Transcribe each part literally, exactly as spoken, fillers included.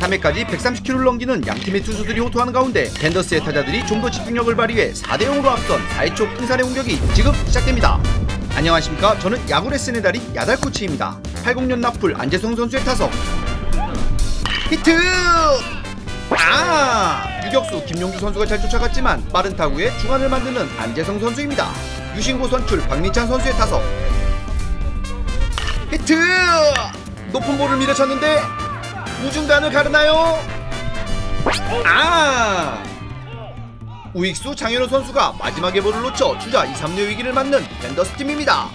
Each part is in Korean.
삼 회까지 백삼십 킬로미터를 넘기는 양팀의 투수들이 호투하는 가운데 벤더스의 타자들이 좀 더 집중력을 발휘해 사 대 영으로 앞선 사 회 초 풍산의 공격이 지금 시작됩니다. 안녕하십니까. 저는 야구 레슨의 달인 야달 코치입니다. 팔십 년 나풀 안재성 선수의 타석 히트! 아! 유격수 김용주 선수가 잘 쫓아갔지만 빠른 타구에 중안을 만드는 안재성 선수입니다. 유신고 선출 박민찬 선수의 타석 히트! 높은 볼을 밀어쳤는데 우중간을 가르나요? 아! 우익수 장현우 선수가 마지막에 볼을 놓쳐 주자 이, 삼 루의 위기를 맞는 벤더스 팀입니다.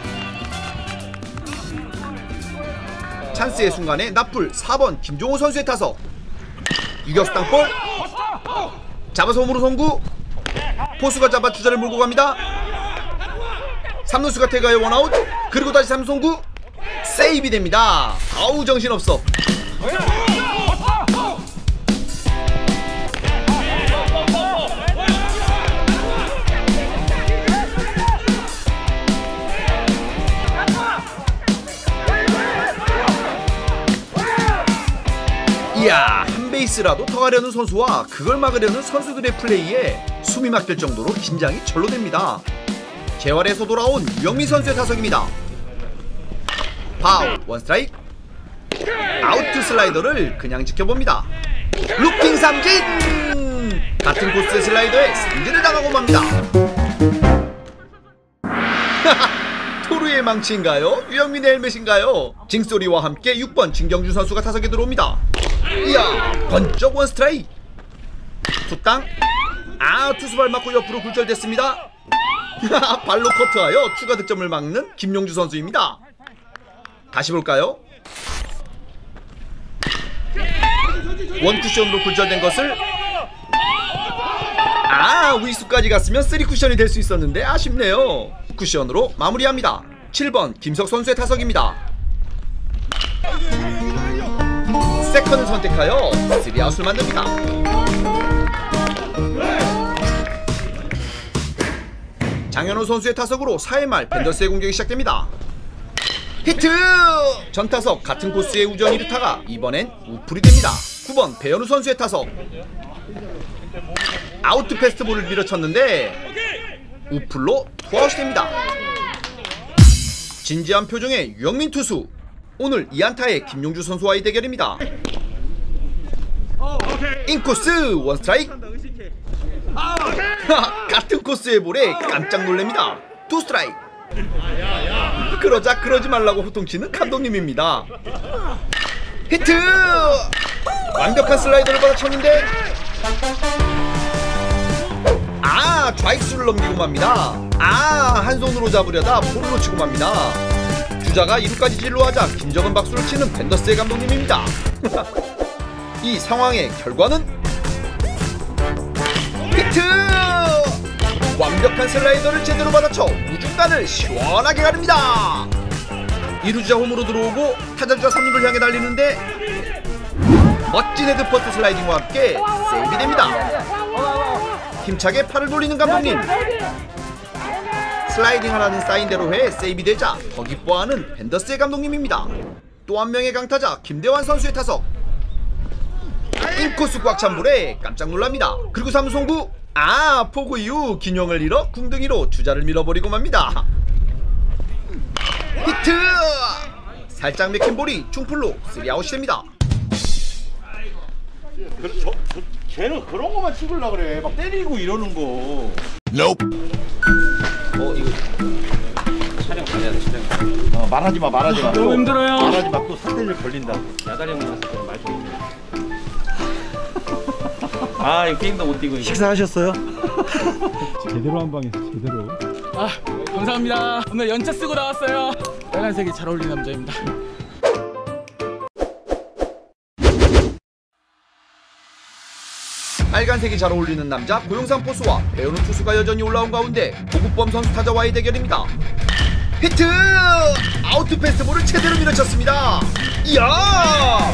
찬스의 순간에 나풀 사 번 김종호 선수의 타석 유격수 땅볼 잡아서 홈으로 송구 포수가 잡아 주자를 몰고 갑니다. 삼 루수가 태가의 원아웃 그리고 다시 삼 루 송구 세이브 됩니다. 아우 정신없어. 이야, 한 베이스라도 더 가려는 선수와 그걸 막으려는 선수들의 플레이에 숨이 막힐 정도로 긴장이 절로 됩니다. 재활에서 돌아온 유영민 선수의 타석입니다. 파울, 원 스트라이크. 아웃투 슬라이더를 그냥 지켜봅니다. 루킹 삼진! 같은 코스의 슬라이더에 삼진을 당하고 맙니다. 토르의 망치인가요? 유영민의 헬멧인가요? 징소리와 함께 육 번 진경준 선수가 타석에 들어옵니다. 이야, 번쩍 원 스트라이크. 투땅. 아, 투수발 맞고 옆으로 굴절됐습니다. 발로 커트하여 추가 득점을 막는 김용주 선수입니다. 다시 볼까요? 원 쿠션으로 굴절된 것을 아, 우익수까지 갔으면 쓰리 쿠션이 될 수 있었는데 아쉽네요. 쿠션으로 마무리합니다. 칠 번 김석 선수의 타석입니다. 세컨을 선택하여 쓰리 아웃을 만듭니다. 장현호 선수의 타석으로 사 회 말 벤더스의 공격이 시작됩니다. 히트! 전타석 같은 코스의 우전 이 루타가 이번엔 우풀이 됩니다. 구 번 배현우 선수의 타석 아웃 패스트볼을 밀어쳤는데 우풀로 투아웃이 됩니다. 진지한 표정의 유영민 투수 오늘 이 안타의 김용주 선수와의 대결입니다. 인코스 원 스트라이크. 같은 코스의 볼에 깜짝 놀랍니다. 투 스트라이크. 그러자 그러지 말라고 호통치는 감독님입니다. 히트! 완벽한 슬라이더를 받아쳤는데 아, 좌익수를 넘기고 맙니다. 아, 한 손으로 잡으려다 볼을 놓치고 맙니다. 주자가 이 루까지 진루하자 김정은 박수를 치는 벤더스의 감독님입니다. 이 상황의 결과는 히트! 완벽한 슬라이더를 제대로 받아쳐 우중간을 시원하게 가릅니다. 이 루주자 홈으로 들어오고 타자주자 삼 루를 향해 달리는데 멋진 헤드퍼트 슬라이딩과 함께 세이브 됩니다. 힘차게 팔을 돌리는 감독님. 슬라이딩 하라는 사인대로 해 세이브 되자 더 기뻐하는 벤더스의 감독님입니다. 또 한 명의 강타자 김대환 선수의 타석 인코스 꽉 찬 볼에 깜짝 놀랍니다. 그리고 삼 루 송구. 아, 포구 이후 균형을 잃어 궁둥이로 주자를 밀어버리고 맙니다. 히트! 살짝 맥힌 볼이 중풀로 쓰리 아웃이 됩니다. 그, 저, 저, 쟤는 그런 거만 찍으려고 그래. 막 때리고 이러는 거. Nope. 어, 이거 촬영 가야 돼, 촬영. 어, 말하지 마, 말하지 마. 너무 힘들어요. 말하지 마, 또 사태질 걸린다. 야다리 형 나왔을 때는 말 좀 있네. 아, 이 게임도 못 뛰고. 식사하셨어요? 제대로 한 방에서 제대로. 아, 감사합니다. 오늘 연차 쓰고 나왔어요. 빨간색이 잘 어울리는 남자입니다. 빨간색이 잘 어울리는 남자 고용상 포수와 배현우 투수가 여전히 올라온 가운데 고국범 선수 타자와의 대결입니다. 히트! 아웃 패스트볼을 제대로 밀어쳤습니다. 이야!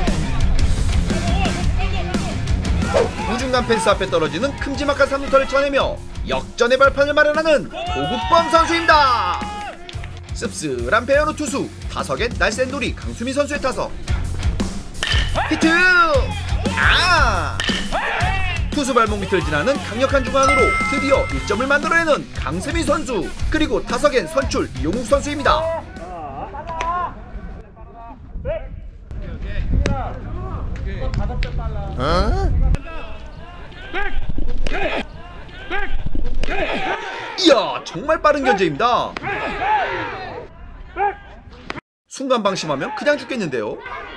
우중간 펜스 앞에 떨어지는 큼지막한 삼 루타를 쳐내며 역전의 발판을 마련하는 고국범 선수입니다. 씁쓸한 배현우 투수 타석엔 날쌘돌이 강수미 선수의 타석 히트! 아! 투수 발목 밑을 지나는 강력한 중안으로 드디어 일 점을 만들어내는 강세민 선수. 그리고 타석엔 선출 이용욱 선수입니다. 이야, 정말 빠른 견제입니다. 순간 방심하면 그냥 죽겠는데요.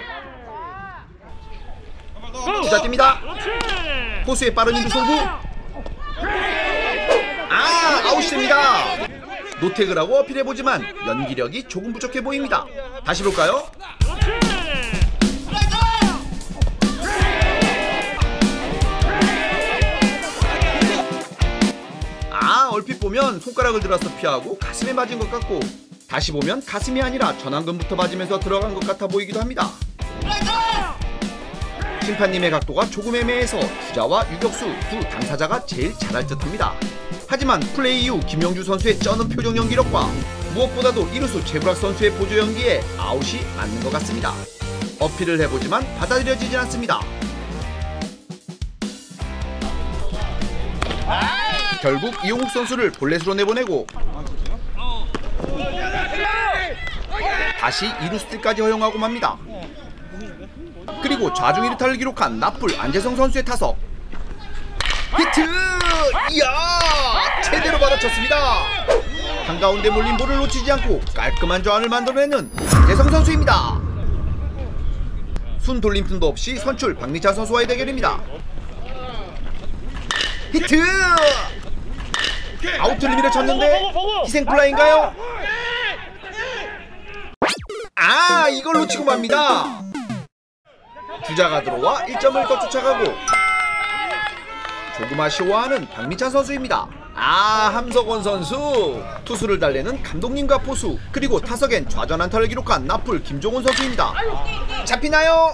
주자 뜁니다. 포수의 빠른 인두 송구. 아, 아웃입니다. 노택을 하고 어필해보지만 연기력이 조금 부족해 보입니다. 다시 볼까요? 아, 얼핏 보면 손가락을 들어서 피하고 가슴에 맞은 것 같고, 다시 보면 가슴이 아니라 전완근부터 맞으면서 들어간 것 같아 보이기도 합니다. 심판님의 각도가 조금 애매해서 주자와 유격수 두 당사자가 제일 잘할 듯합니다. 하지만 플레이 이후 김영주 선수의 쩌는 표정 연기력과 무엇보다도 이루수 최불학 선수의 보조 연기에 아웃이 맞는 것 같습니다. 어필을 해보지만 받아들여지지 않습니다. 결국 이용욱 선수를 볼넷으로 내보내고 다시 이루스틸까지 허용하고 맙니다. 그리고 좌중 일 루타를 기록한 나풀 안재성 선수의 타석. 히트! 이야! 제대로 받아쳤습니다. 한가운데 몰린 볼을 놓치지 않고 깔끔한 좌안을 만들어내는 안재성 선수입니다. 순 돌림 틈도 없이 선출 박미찬 선수와의 대결입니다. 히트! 아웃을 밀어쳤는데 희생플라이인가요? 아, 이걸 놓치고 맙니다. 주자가 들어와 일 점을 더 쫓아가고 조금 아쉬워하는 박미찬 선수입니다. 아, 함석원 선수. 투수를 달래는 감독님과 포수, 그리고 타석엔 좌전 안타를 기록한 나풀 김종훈 선수입니다. 잡히나요?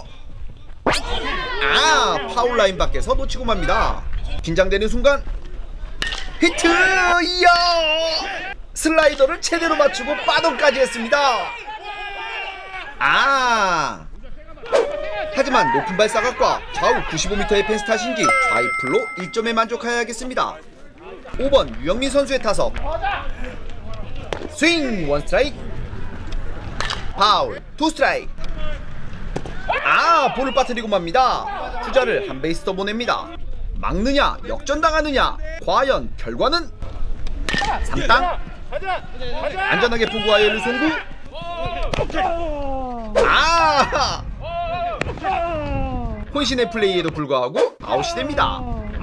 아, 파울라인 밖에서 놓치고 맙니다. 긴장되는 순간 히트! 이야! 슬라이더를 제대로 맞추고 빠동까지 했습니다. 아! 하지만 높은 발사각과 좌우 구십오 미터의 펜스탓인지 좌이플로 일 점에 만족해야겠습니다. 오 번 유영민 선수의 타석. 스윙! 원 스트라이크. 파울! 투 스트라이크. 아! 볼을 빠뜨리고 맙니다. 주자를 한 베이스 더 보냅니다. 막느냐 역전당하느냐, 과연 결과는? 삼땅. 안전하게 포구하여 일루 송구. 아! 혼신의 플레이에도 불구하고 아웃이 됩니다.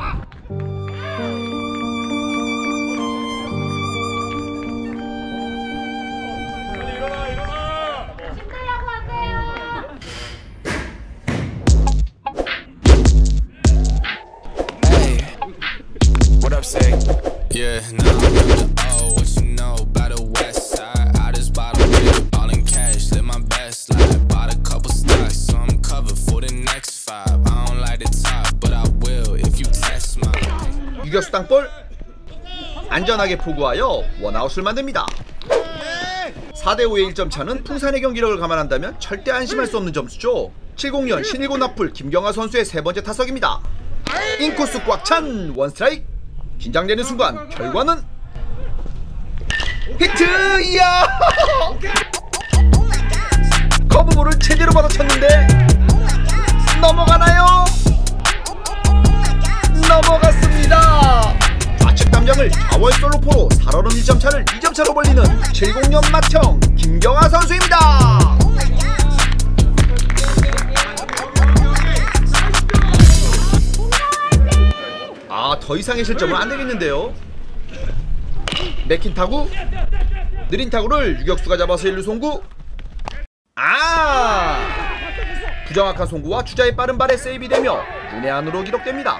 Yeah, now I'm the oh, what you know about the west side? I just bought a whip, all in cash, live my best life. Bought a couple stocks, so I'm covered for the next five. I don't like the top, but I will if you test my. 유격수 땅볼. 안전하게 포구하여 원아웃을 만듭니다. 사 대 오의 일 점 차는 풍산의 경기력을 감안한다면 절대 안심할 수 없는 점수죠. 칠십 년 신일고 나풀 김경하 선수의 세 번째 타석입니다. 인코스 꽉 찬 원스트라이크. 긴장되는 순간 결과는 히트! 이야! 커브볼을 제대로 받아쳤는데 넘어가나요? 넘어갔습니다. 좌측 담장을 좌월 솔로포로 살얼음 일 점 차를 이 점 차로 벌리는 칠십 년 맏형 김경하 선수입니다. 아, 더 이상의 실점은 안 되겠는데요. 맥힌 타구, 느린 타구를 유격수가 잡아서 일 루 송구. 아! 부정확한 송구와 주자의 빠른 발에 세이브 되며 run의 안으로 기록됩니다.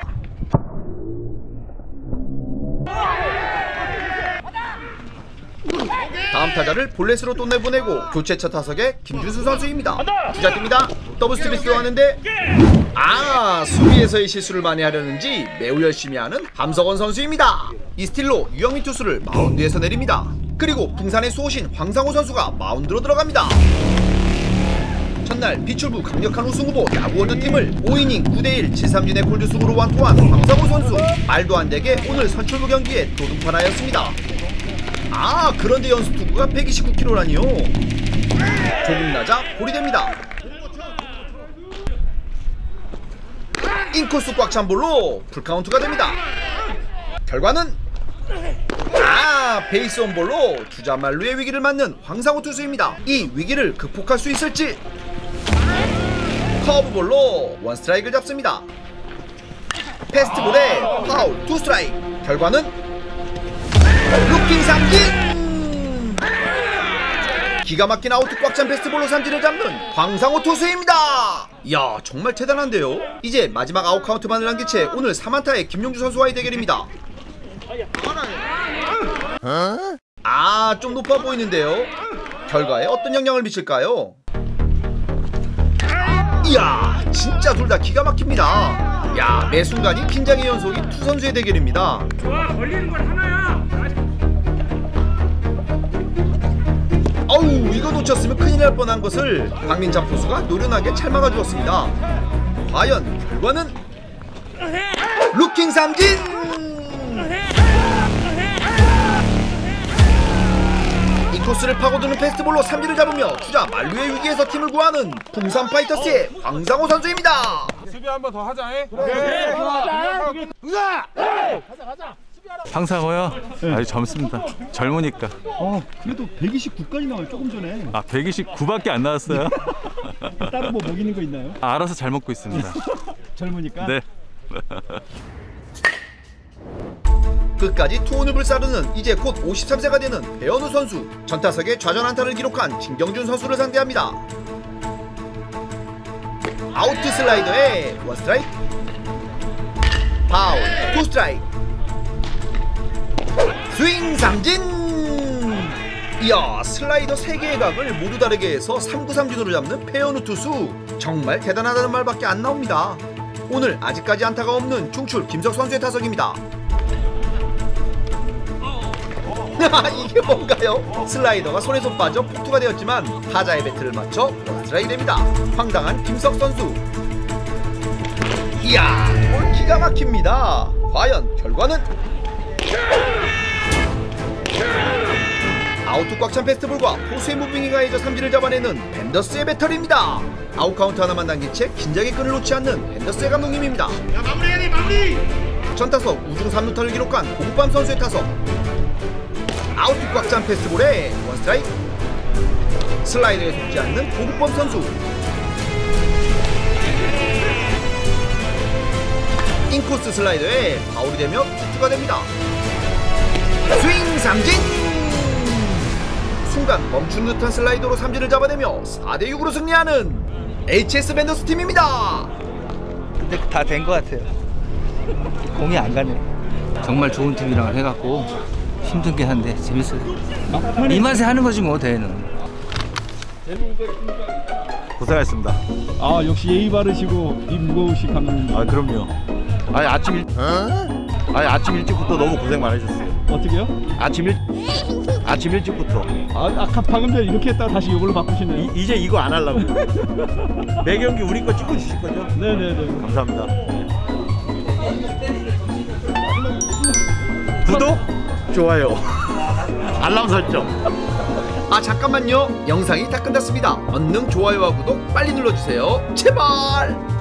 다음 타자를 볼넷으로 또 내보내고 교체 첫 타석에 김준수 선수입니다. 주자 뜁니다. 더블 스틸이 들어왔는데 아, 수비에서의 실수를 만회하려는지 매우 열심히 하는 함석원 선수입니다. 이 스틸로 유영민 투수를 마운드에서 내립니다. 그리고 풍산의 수호신 황상호 선수가 마운드로 들어갑니다. 첫날 다음날 비출부 강력한 우승후보 야구원더팀을 오 이닝 구 대 일 칠삼진의 콜드승으로 완투한 황상우 선수. 말도 안되게 오늘 선출부 경기에 도둑하나였습니다. 아 그런데 연수 투구가 백이십구 킬로그램라니요. 조금 낮아 볼이 됩니다. 인코스 꽉 찬 볼로 풀카운트가 됩니다. 결과는 아 베이스 온 볼로 주자 만루의 위기를 맞는 황상우 투수입니다. 이 위기를 극복할 수 있을지. 커브볼로 원 스트라이크를 잡습니다. 패스트볼에 파울 투 스트라이크. 결과는 루킹 삼진. 기가 막힌 아웃 꽉 찬 패스트볼로 삼진을 잡는 황상우 투수입니다. 이야 정말 대단한데요. 이제 마지막 아웃 카운트만을 남긴 채 오늘 삼 안타의 김용주 선수와의 대결입니다. 아 좀 높아 보이는데요. 결과에 어떤 영향을 미칠까요? 이야 진짜 둘 다 기가 막힙니다. 야 매 순간이 긴장의 연속인 두 선수의 대결입니다. 좋아 걸리는 건 하나야. 어우 이거 놓쳤으면 큰일 날 뻔한 것을 박민찬 포수가 노련하게 잘 막아주었습니다. 과연 결과는 루킹 삼진. 이 코스를 파고드는 패스트볼로 삼진을 잡으며 주자 만루의 위기에서 팀을 구하는 풍산 파이터스의 황상우 선수입니다. 수비 한 번 더 하자. 해. 그래. 가자. 가자 가자. 황상우요? 네. 아주 젊습니다. 젊으니까. 어 그래도 백이십구까지 나와요. 조금 전에. 아 백이십구밖에 안 나왔어요? 따로 뭐 먹이는 거 있나요? 아, 알아서 잘 먹고 있습니다. 젊으니까? 네. 끝까지 투혼을 불사르는 이제 곧 오십삼 세가 되는 배현우 선수. 전타석에 좌전 안타를 기록한 진경준 선수를 상대합니다. 아웃 슬라이더에 원 스트라이크 파울 투 스트라이크 스윙 삼진. 이야 슬라이더 세 개의 각을 모두 다르게 해서 삼 구 삼진으로 잡는 배현우 투수. 정말 대단하다는 말밖에 안 나옵니다. 오늘 아직까지 안타가 없는 중출 김석 선수의 타석입니다. 이게 뭔가요? 슬라이더가 손에서 빠져 폭투가 되었지만 타자의 배트를 맞춰 원스트라이크 됩니다. 황당한 김석 선수. 이야 볼 기가 막힙니다. 과연 결과는 아웃 꽉 찬 패스트볼과 포수의 무빙이 가해져 삼진을 잡아내는 벤더스의 배터리입니다. 아웃 카운트 하나만 남긴 채 긴장의 끈을 놓지 않는 벤더스의 감독님입니다. 야 마무리해야 돼 마무리. 전타석 우중 삼 루타를 기록한 고급밤 선수의 타석. 아웃 꽉 찬 패스트볼에 원 스트라이크. 슬라이더에 속지 않는 고급범 선수. 인코스 슬라이더에 파울이 되며 투투가 됩니다. 스윙 삼진. 순간 멈춘 듯한 슬라이더로 삼진을 잡아내며 사 대 육으로 승리하는 에이치에스 벤더스 팀입니다. 근데 다 된 것 같아요. 공이 안 가네. 정말 좋은 팀이랑 해갖고 힘들긴 한데 재밌어요. 이 맛에 하는 거지 뭐 대회는. 고생하셨습니다. 아 역시 예의 바르시고 입 무거우시 감독님. 아 그럼요. 아니 아침 일 어? 아니 아침 일찍부터 너무 고생 많으셨어요. 어떻게요? 아침 일 아침 일찍부터. 아 아까 방금 전에 이렇게 했다가 다시 이걸로 바꾸시네요. 이, 이제 이거 안 하려고. 매 경기 우리 거 찍어 주실 거죠? 네네네. 감사합니다. 구독, 좋아요, 알람 설정. 아 잠깐만요. 영상이 다 끝났습니다. 얼른 좋아요와 구독 빨리 눌러주세요. 제발.